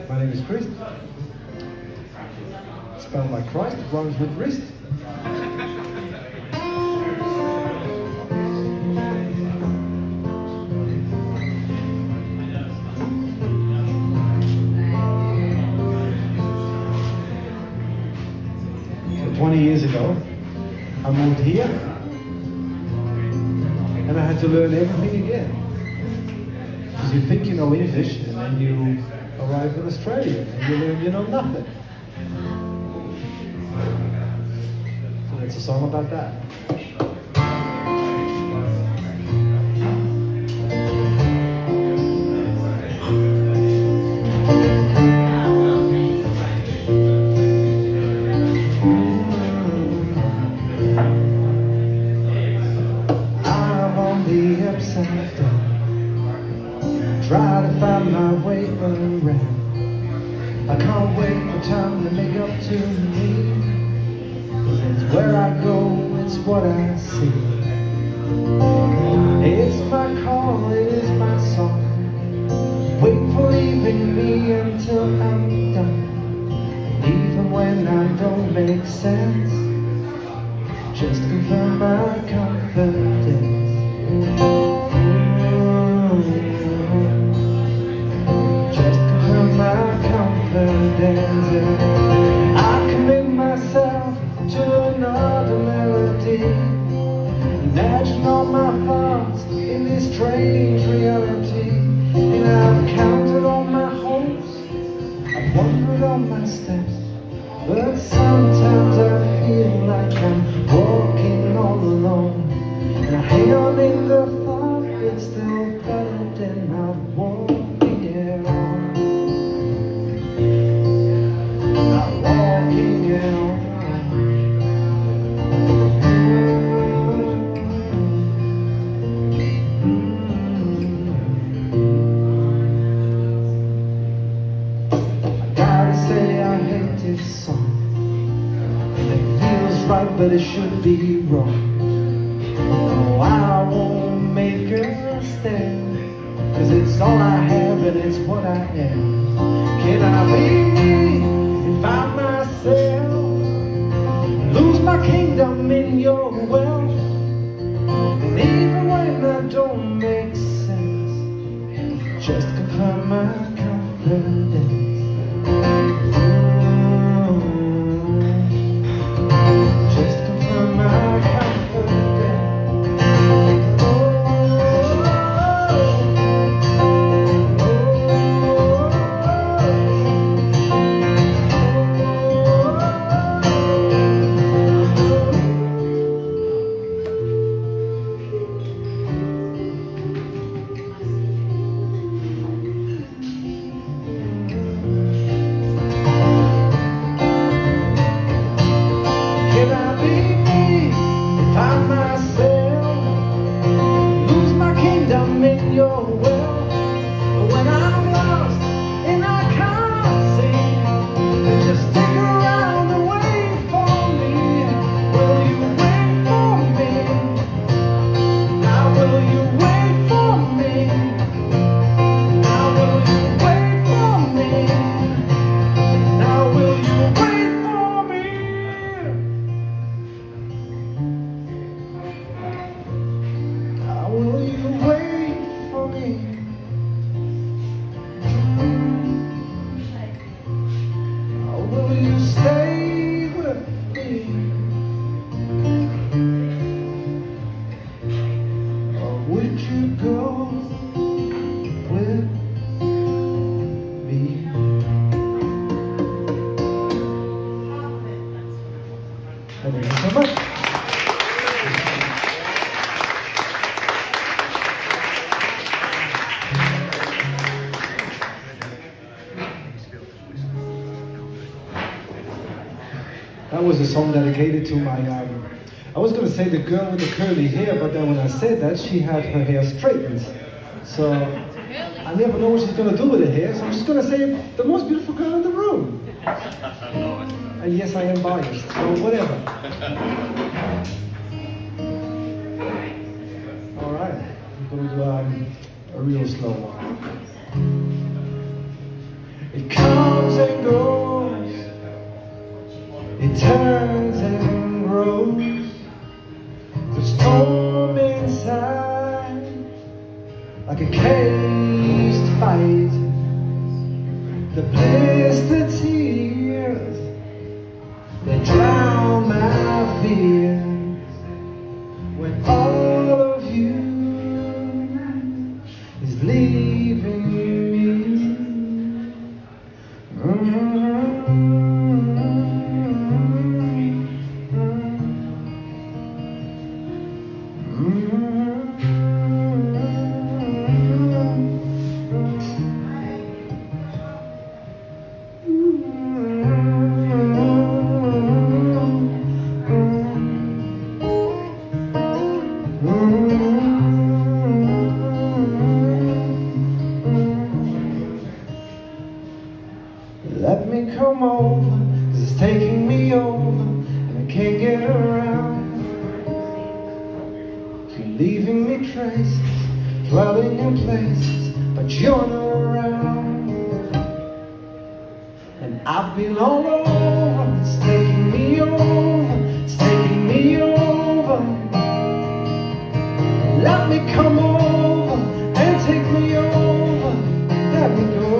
My name is Chris. Spelled like Christ, rhymes with wrist. So 20 years ago, I moved here, and I had to learn everything again. Because you think you know English, and then you arrive in Australia, and you learn you know nothing. So it's a song about that. I'm on the upside down, try to find my way around. I can't wait for time to make up to me. It's where I go, it's what I see. It's my call, it is my song. Wait for leaving me until I'm done. Even when I don't make sense, just confirm my confidence. Just confirm my confidence. I commit myself to another melody. Imagine all my thoughts in this strange reality. And I've counted all my hopes, I've wandered on my steps, but sometimes I feel like I'm walking all alone. And I hang on in the thought it's still better than not walking at all. Not walking at all. But it should be wrong. Oh, I won't make a stand, 'cause it's all I have and it's what I am. Can I be me and find myself, lose my kingdom in your wealth? And even when I don't make sense, just confirm my confidence. Thank you so much. That was a song dedicated to my, I was going to say the girl with the curly hair, but then when I said that, she had her hair straightened. So I never know what she's going to do with her hair, so I'm just going to say the most beautiful girl in the room. And yes, I am biased, so whatever. All right, I'm going to do a real slow one. It comes comes and goes, it turns and grows. The storm inside, like a caged fight. The blistered tears that drown my fears, when all of you is leaving me. Let me come over, 'cause it's taking me over, and I can't get around. You're leaving me traces, dwelling in places, but you're not around. And I've been all over, it's taking me over, it's taking me over. Let me come over and take me over, let me go.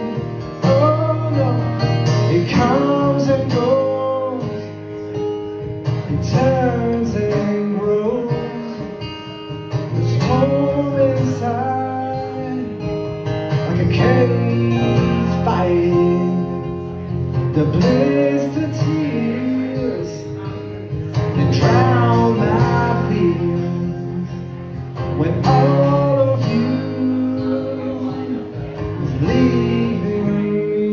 It comes and goes, it turns and grows. The storm inside, like a caged fight. The blistered tears that drown my fears, when all of you is leaving me.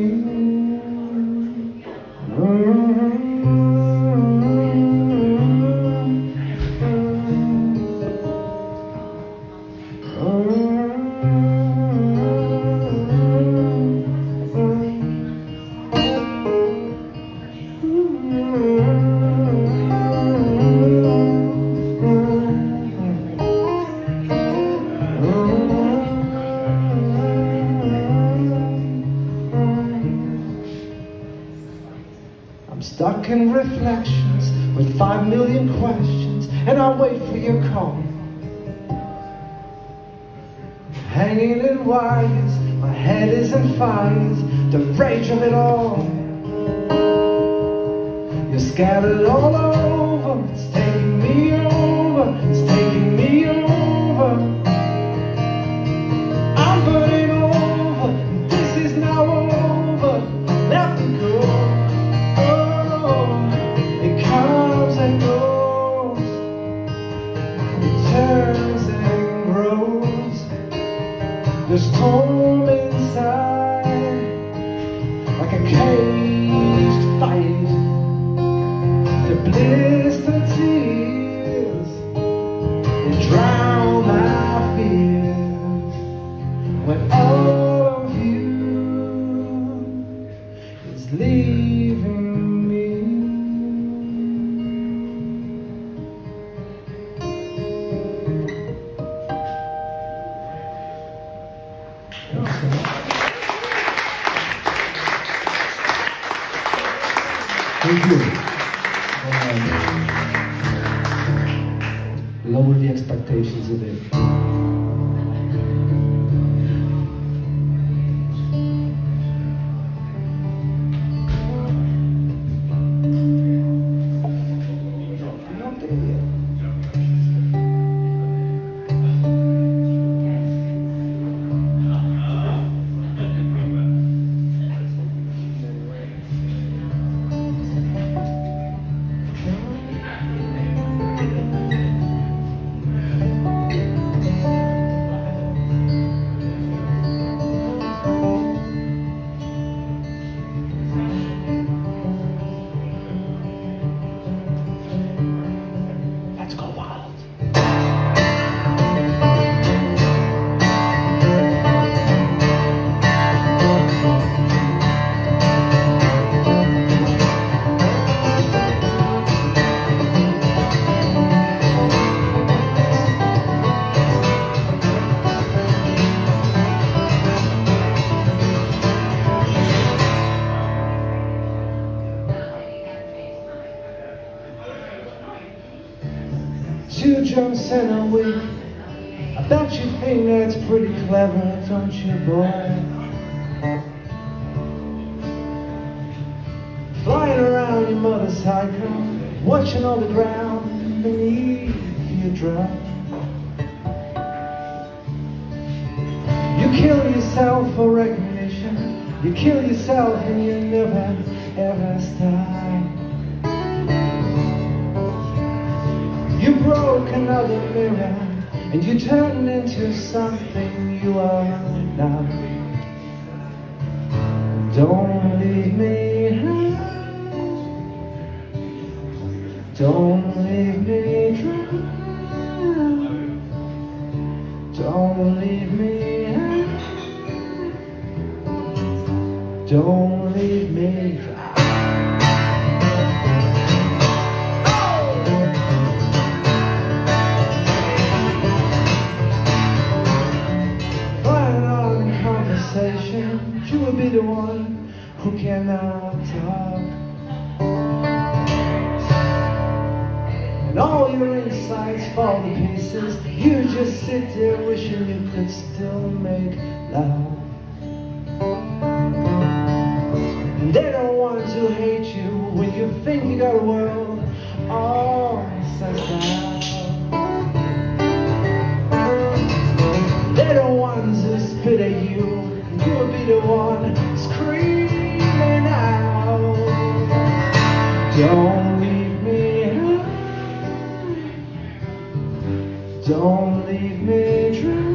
I'm stuck in reflections with 5 million questions, and I wait for your call. Hanging in wires, my head is in fires, the rage of it all. You're scattered all over, it's taking me over, it's taking me over. I'm burning over, this is now over, let me go. It comes and goes, it turns and grows. The storm inside, like a caged fight. The blistered tears, they drown my fears, when all of you is leaving me. Thank you. Lower the expectations a bit. Not there yet. John Cena wig. I bet you think that's pretty clever, don't you, boy? Flying around your motorcycle, watching all the ground beneath your drum. You kill yourself for recognition, you kill yourself and you never ever stop. You broke another mirror and you turned into something you are not. Don't leave me high, don't leave me dry, don't leave me high, don't leave me dry. You will be the one who cannot talk, and all your insides fall to pieces. You just sit there wishing you could still make love. And they're the ones who hate you when you think you got a world all sussed out. They're the ones who spit at you. You'll be the one screaming out. Don't leave me high, don't leave me dry,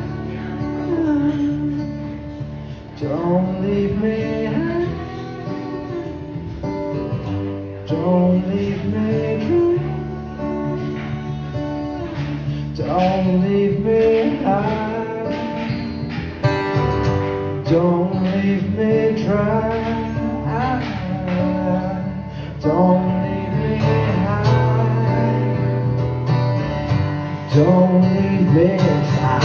don't leave me high, don't leave me dry, don't leave me high, don't leave me dry, don't leave me high, don't leave me dry.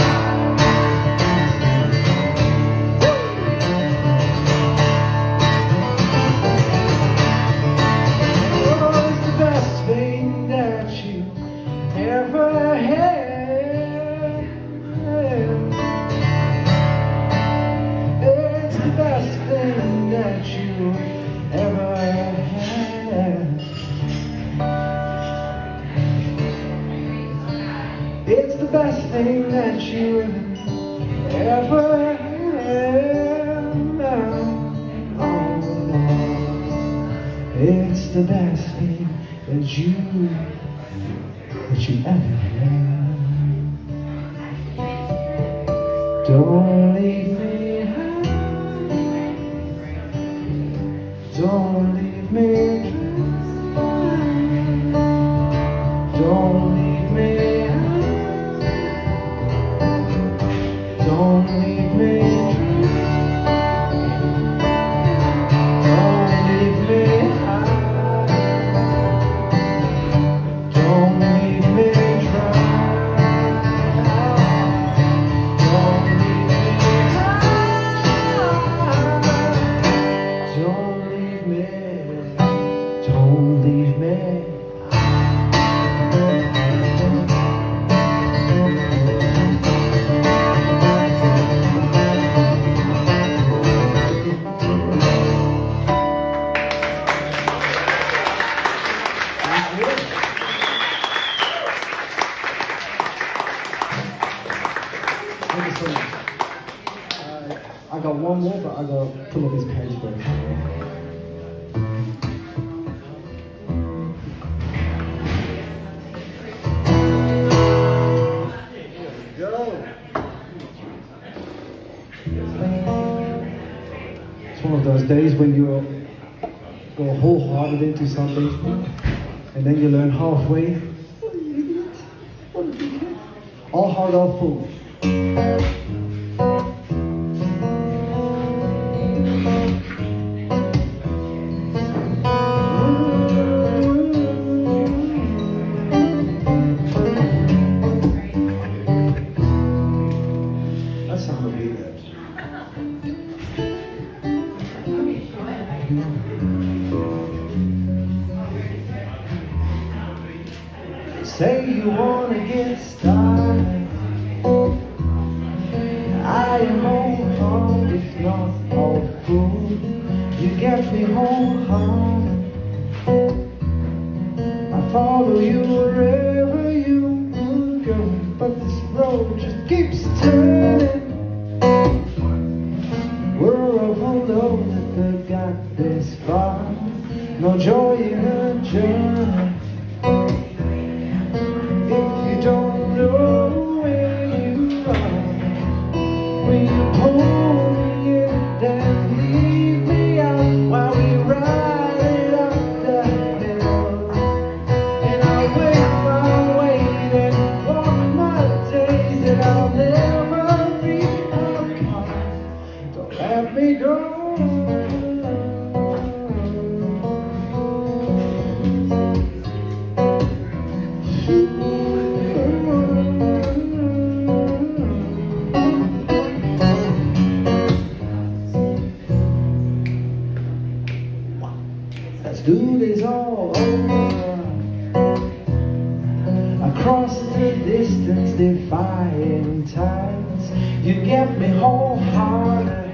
Oh, it's the best thing that you ever had. Best thing that you ever had. It's the best thing that you ever had. Oh, it's the best thing that you ever had. Don't leave me. Don't leave me dry, don't leave me high, don't leave me dry, don't leave me high, don't leave me dry, don't leave me high, don't leave me, don't leave me. Thank you so much. I got one more, but I gotta pull up his page first. It's one of those days when you go wholehearted into something and then you learn halfway. What an idiot! What a dickhead! All heart, all full. That sounded really good. Say you wanna get started. I am wholehearted, if not all fool. You get me wholehearted. I follow you wherever you would go, but this road just keeps turning. We're all know that they got this far. No joy in a journey if you don't know where you are. When you pull me in, then leave me out while we ride it up the hill. And I'll wait my way and walk my days, and I'll never be apart. Don't let me go. Let's do this all over. Across the distance, defying tides. You get me wholehearted.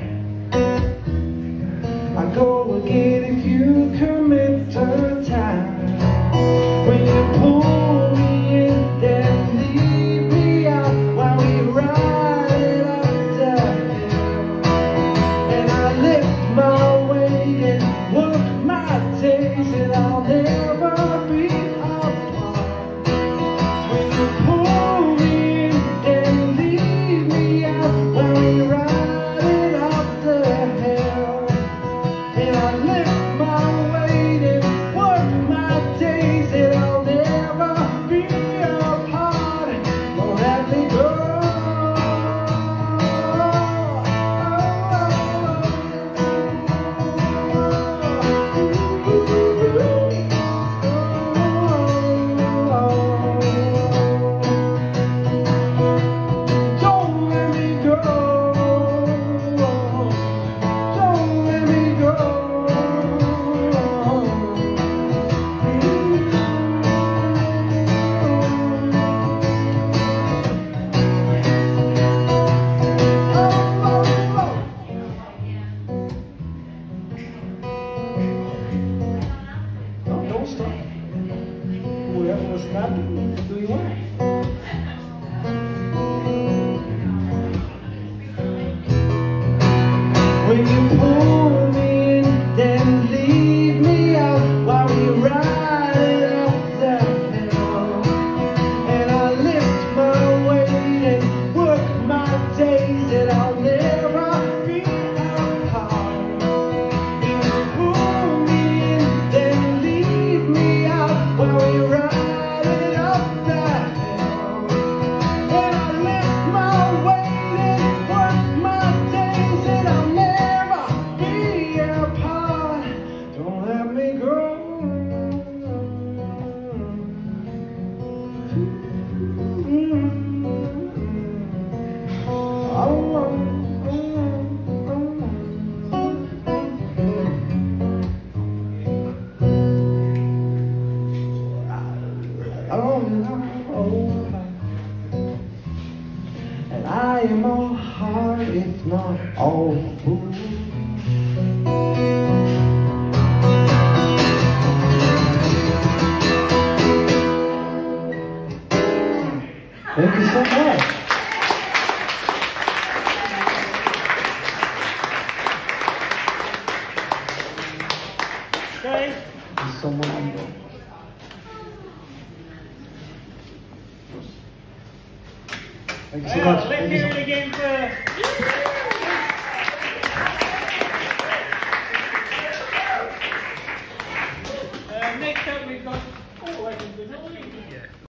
I go again if you commit to time. When you pull me in, then leave me out while we ride it up the hill. And I lift my weight and work my days, and I'll never be apart. When you pull me in, then leave me out while we ride it up the hill. And I lift my weight and work my days, and I'll never be apart. Don't let me go. Don't stop. Whoever was snapping, do you want? When you pull me in, then leave me out while we ride it up the hill. And I lift my weight and work my days, and I'll never be apart. When you pull me in, then leave me out while we ride it up the hill. And I lift my weight and work my days, and I'll never be apart. Don't let me go. And I am all heart, if not all fool. Thank you so much. Okay. There's someone. Thank you so much. Let's hear it again for